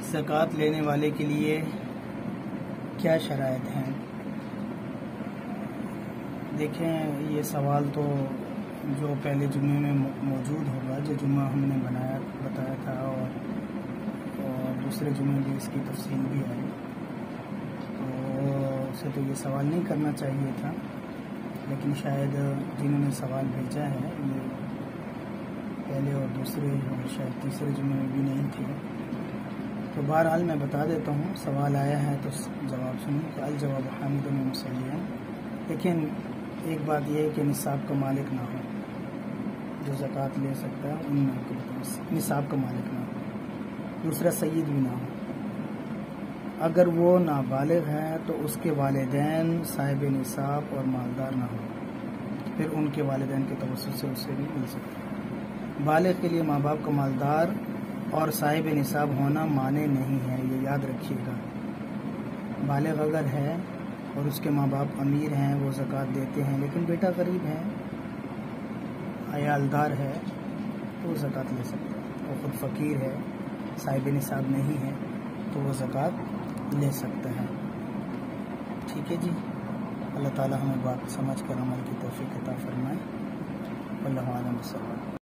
زکوٰۃ لینے والے کے لیے کیا شرائط ہیں؟ دیکھیں، یہ سوال تو جو پہلے جمعے میں موجود ہوگا، جو جمعہ ہم نے بتایا تھا، اور دوسرے جمعے بھی اس کی تفصیل بھی ہے، تو اسے تو یہ سوال نہیں کرنا چاہیے تھا، لیکن شاید جنہوں نے سوال بھیجا ہے یہ پہلے اور دوسرے اور شاید تیسرے جمعے میں بھی نہیں تھے. تو بہرحال میں بتا دیتا ہوں، سوال آیا ہے تو جواب سنیں کہ الجواب حامد مسلم. لیکن ایک بات یہ ہے کہ نصاب کا مالک نہ ہو، جو زکوٰۃ لے سکتا ہے ان میں نصاب کا مالک نہ ہو. دوسرا، سید بھی نہ ہو. اگر وہ نابالغ ہے تو اس کے والدین صاحب نصاب اور مالدار نہ ہو، پھر ان کے والدین کے توسط سے اسے بھی مل سکتا ہے. بالغ کے لیے ماں باپ کا مالدار اور صاحب نصاب ہونا معنی نہیں ہے، یہ یاد رکھیے گا. بالغ اگر ہے اور اس کے ماں باپ امیر ہیں، وہ زکوٰۃ دیتے ہیں، لیکن بیٹا غریب ہے، عیالدار ہے، تو وہ زکوٰۃ لے سکتا ہے. وہ خود فقیر ہے، صاحب نصاب نہیں ہے، تو وہ زکوٰۃ لے سکتا ہے. ٹھیک ہے جی. اللہ تعالی ہمیں بات سمجھ کر عمل کی توفیق عطا فرمائے. اللہ عالم.